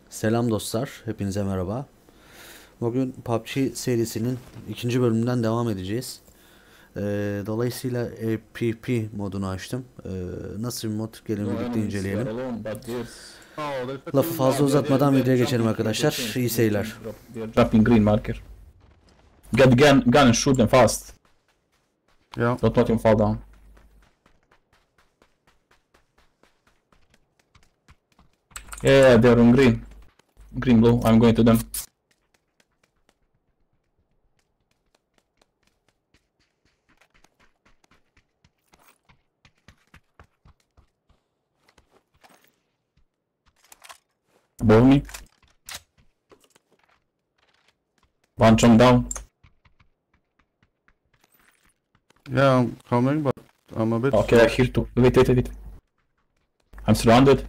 Selam dostlar, hepinize merhaba. Bugün PUBG serisinin ikinci bölümünden devam edeceğiz. Dolayısıyla PvP modunu açtım. Nasıl bir mod? Gelin No birlikte enemies, we inceleyelim. are alone, but there's... Oh, there's a Lafı team. fazla uzatmadan videoya geçelim arkadaşlar. İyi seyirler. They're dropping green marker. Get the gun and shoot them fast. Yeah. Don't let them fall down. Yeah, they're on green. Green, blue, I'm going to them. Above me. One jump down. Yeah, I'm coming, but I'm a bit. Okay, I hear two. Wait. I'm surrounded.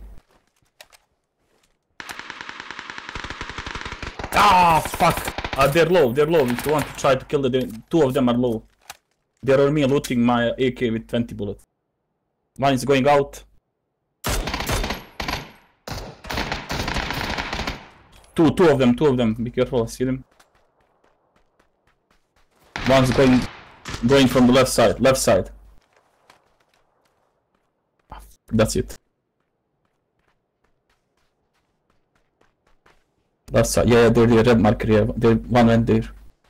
Ah, fuck! They're low. If you want to try to kill them, two of them are low. They're on me looting my AK with 20 bullets. One is going out. Two of them. Be careful, I see them. One's going from the left side. That's it. Left side, yeah, they're the red marker, yeah. One went there.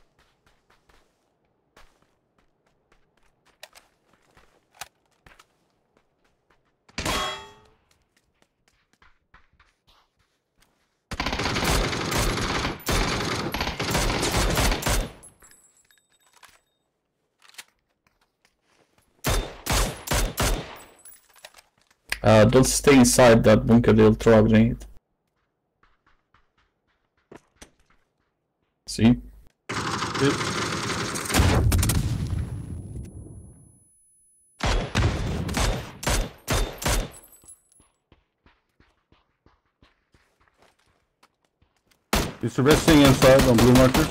Don't stay inside that bunker, they'll throw a grenade. See? It's resting inside on blue marker.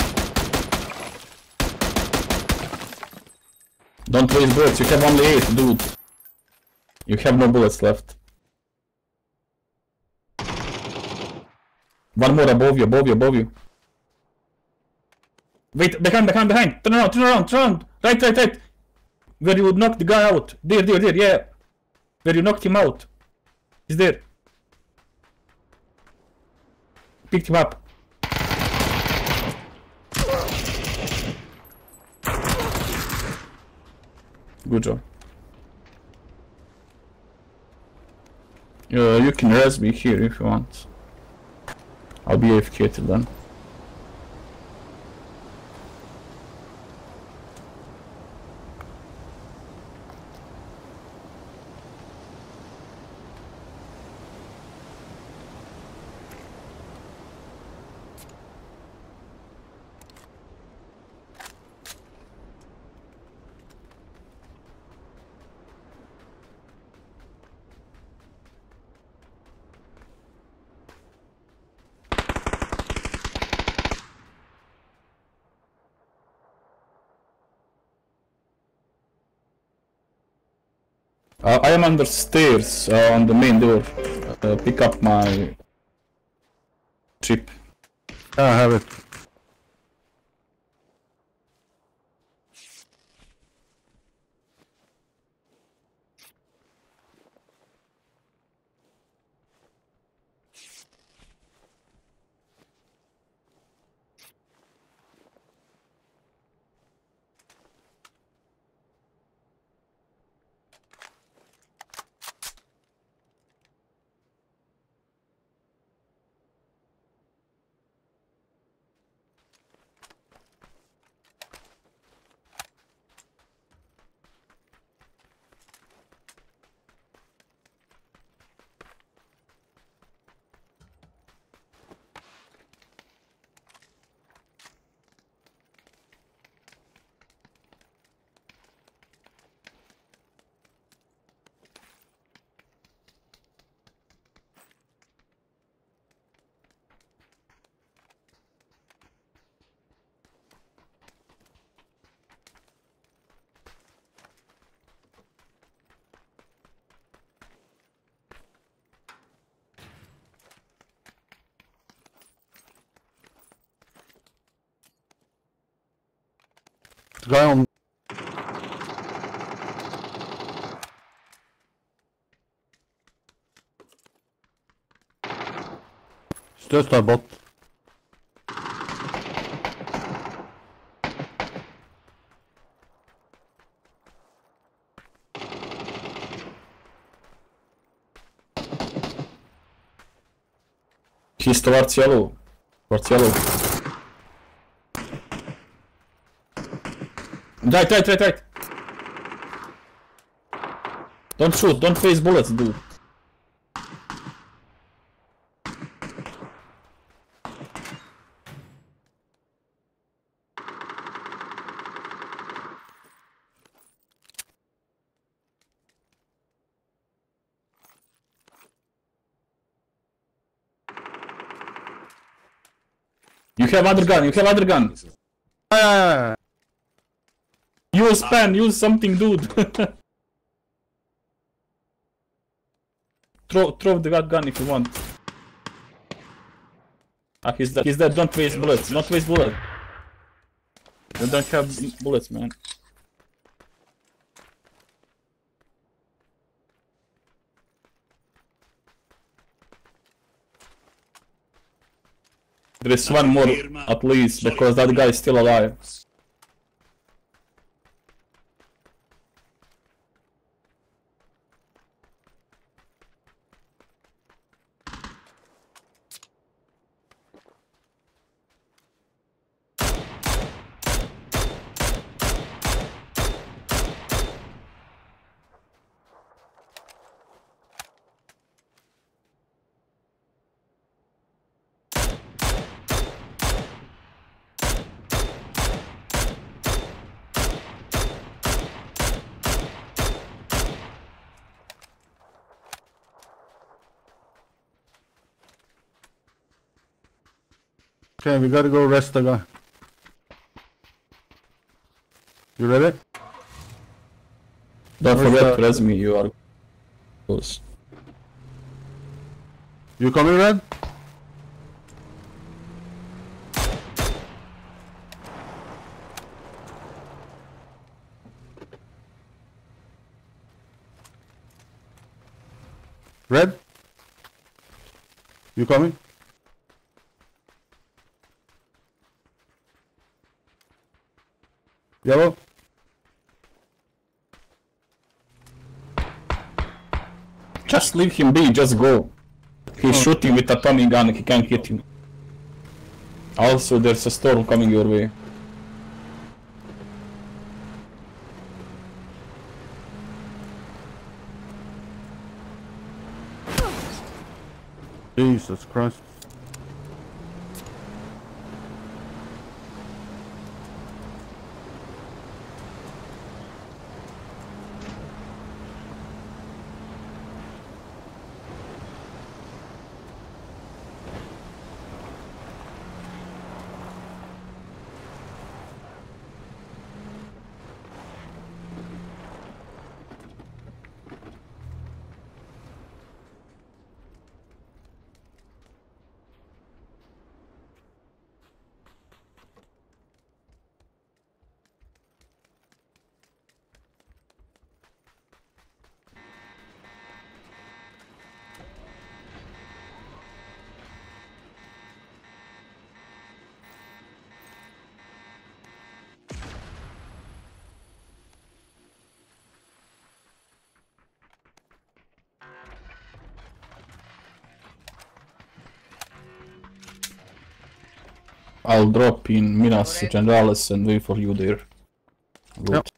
Don't waste bullets, you have only 8, dude. You have no bullets left. One more above you. Wait, behind! Turn around! Right! Where you knocked the guy out. There, yeah. Where you knocked him out. He's there. Picked him up. Good job. You can res me here if you want. I'll be AFK till then. I am under stairs on the main door. Pick up my chip. Yeah, I have it. Guy on. It's just a bot. He's towards yellow. Towards yellow. Right. Don't shoot, don't face bullets, dude. You have other gun. Use pen, use something, dude. throw the gun if you want. Ah, he's dead, don't waste bullets, not waste bullets. You don't have bullets, man. There is one more at least, because that guy is still alive. Okay, we gotta go rest the guy. You ready? Don't Where's forget the- to res me, you are close. You coming, Red? Red? You coming? Yellow? Just leave him be, just go. He's shooting with a Tommy gun, he can't hit you. Also, there's a storm coming your way. Jesus Christ. I'll drop in Minas Generalis and wait for you there. Good. Yep.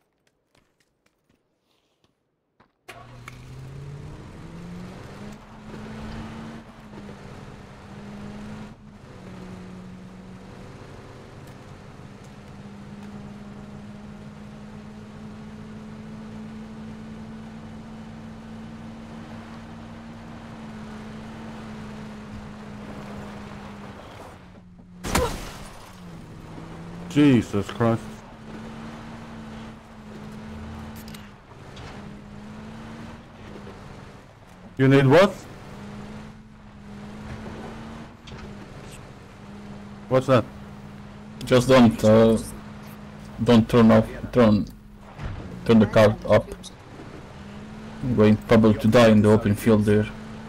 Jesus Christ. You need what? What's that? Just don't Don't turn the car up. I'm going probably to die in the open field there.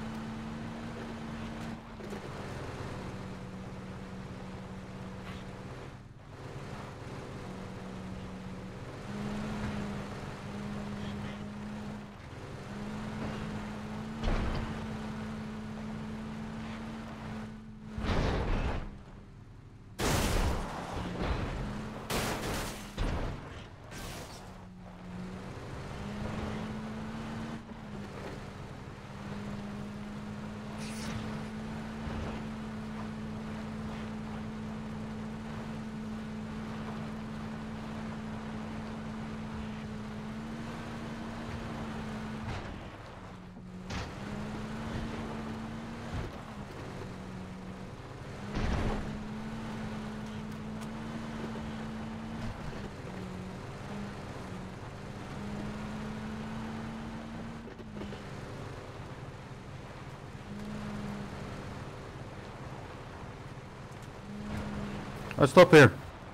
I stop here.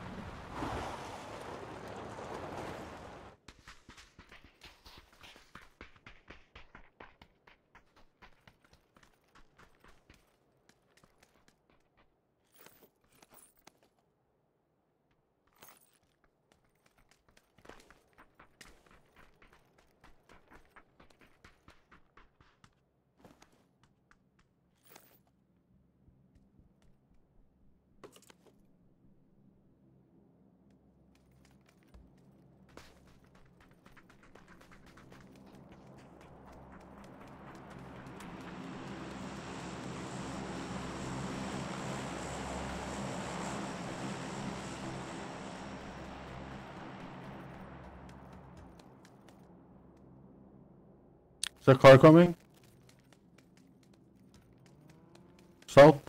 Is the car coming? South?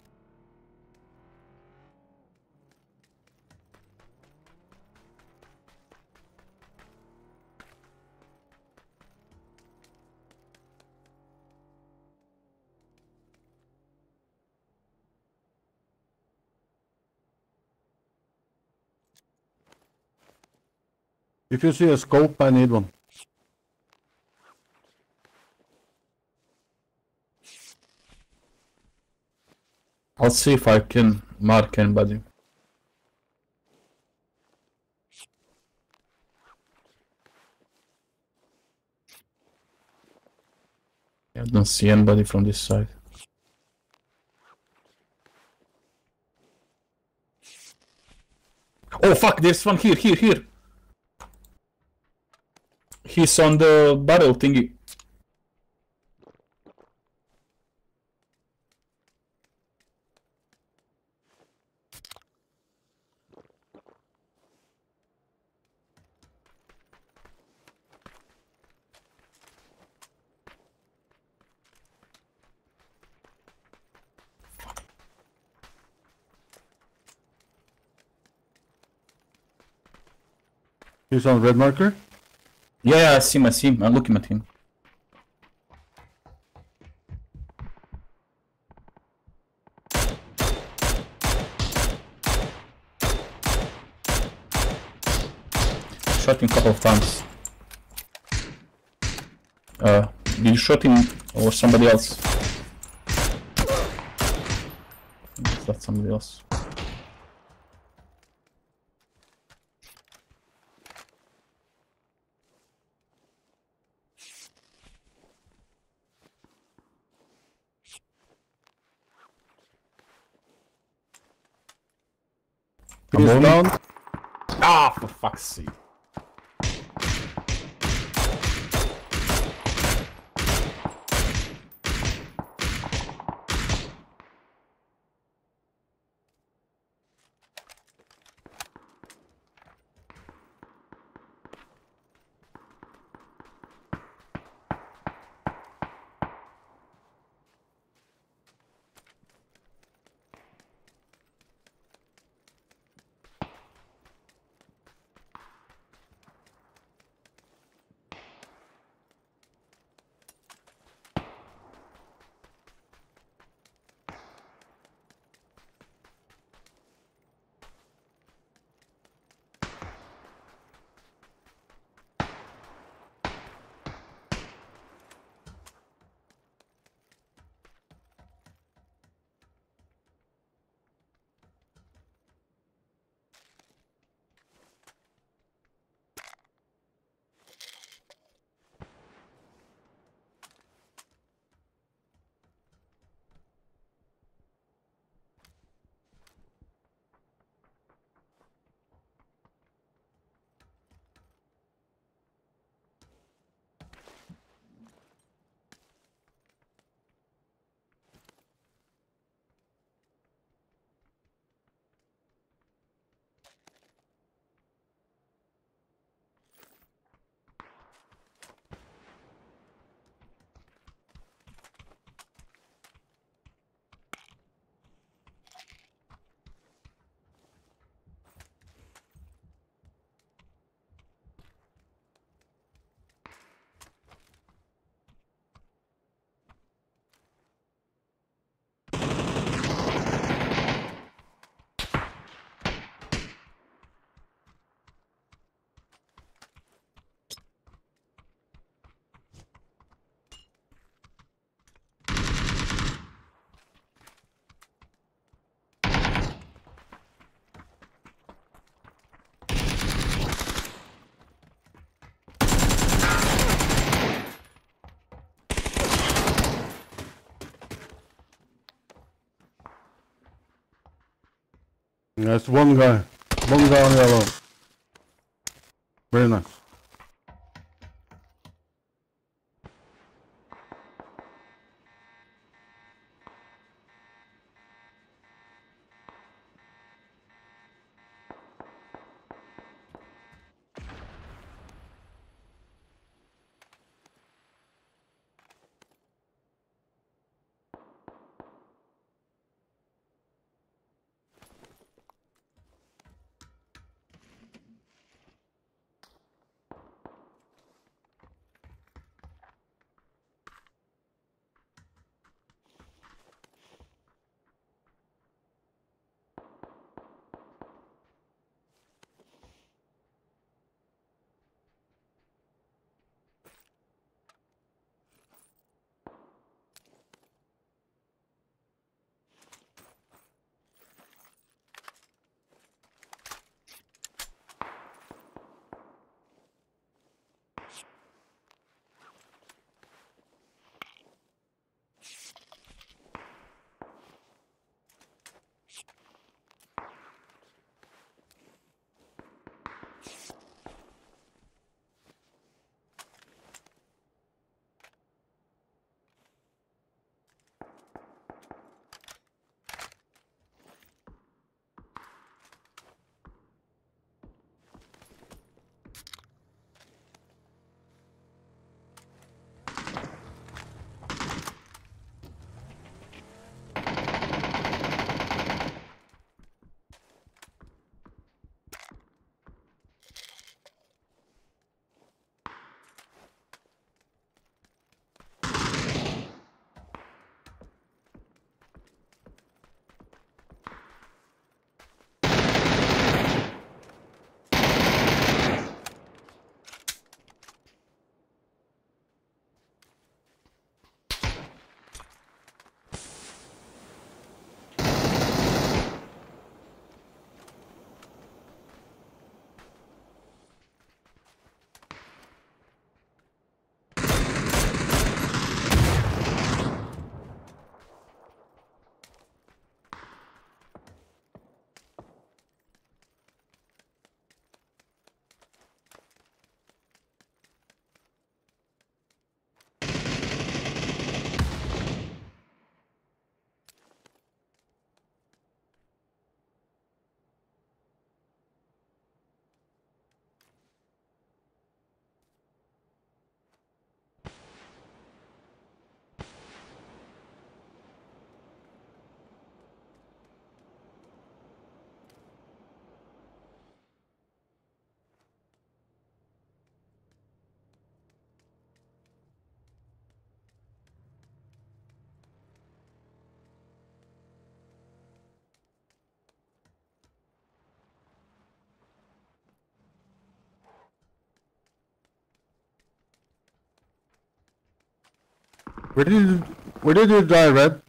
If you see a scope, I need one. I'll see if I can mark anybody. I don't see anybody from this side. Oh fuck, there's one here. He's on the barrel thingy. He's on red marker. Yeah, I see him. I'm looking at him. Shot him a couple of times. Did you shot him or somebody else? That's somebody else. He's down. Ah, for fuck's sake. That's one guy. One guy on yellow. Very nice. Where did you die, Red?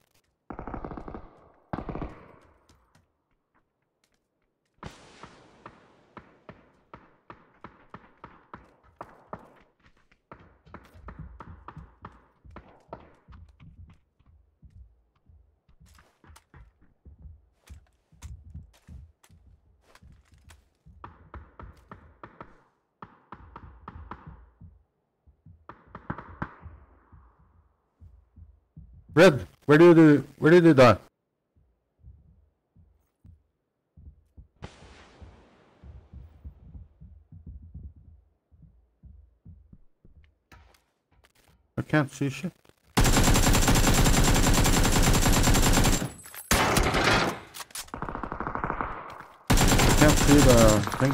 Red, where did you die? I can't see shit. Can't see the thing.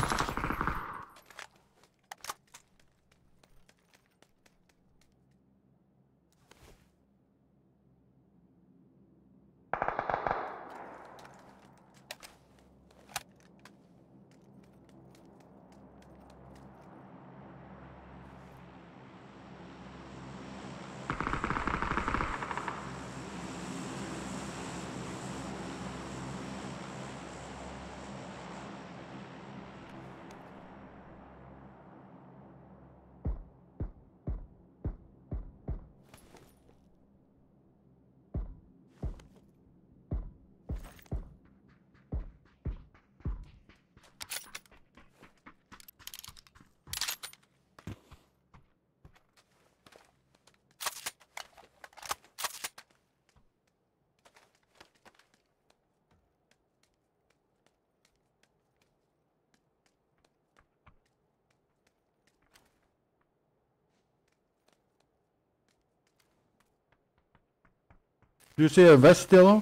Do you see a vest, yellow?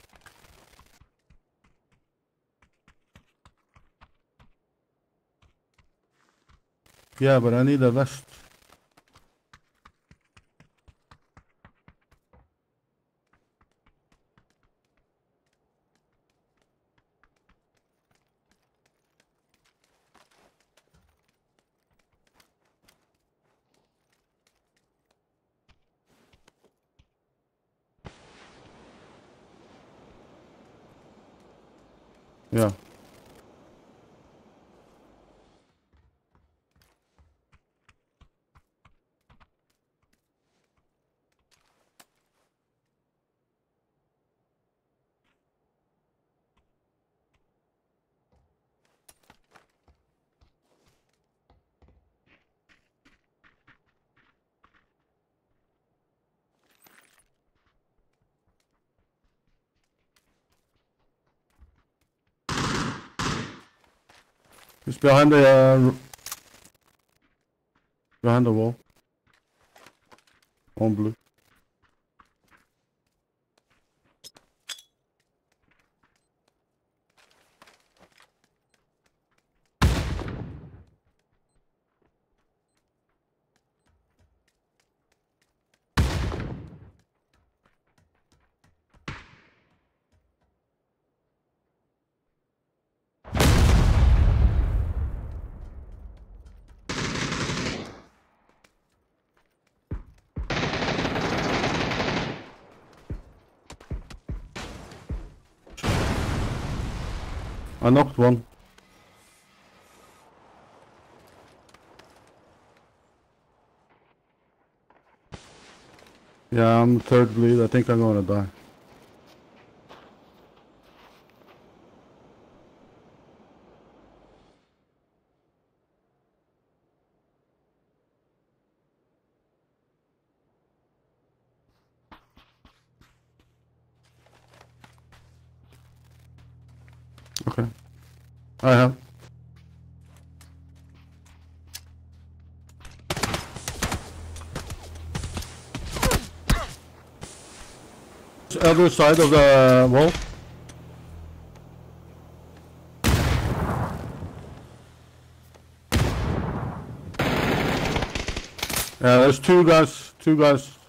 Yeah, but I need a vest. Yeah. He's behind the wall. On blue. I knocked one. Yeah, I'm third bleed. I think I'm gonna die. Okay. I have. Other side of the wall. Yeah, there's two guys.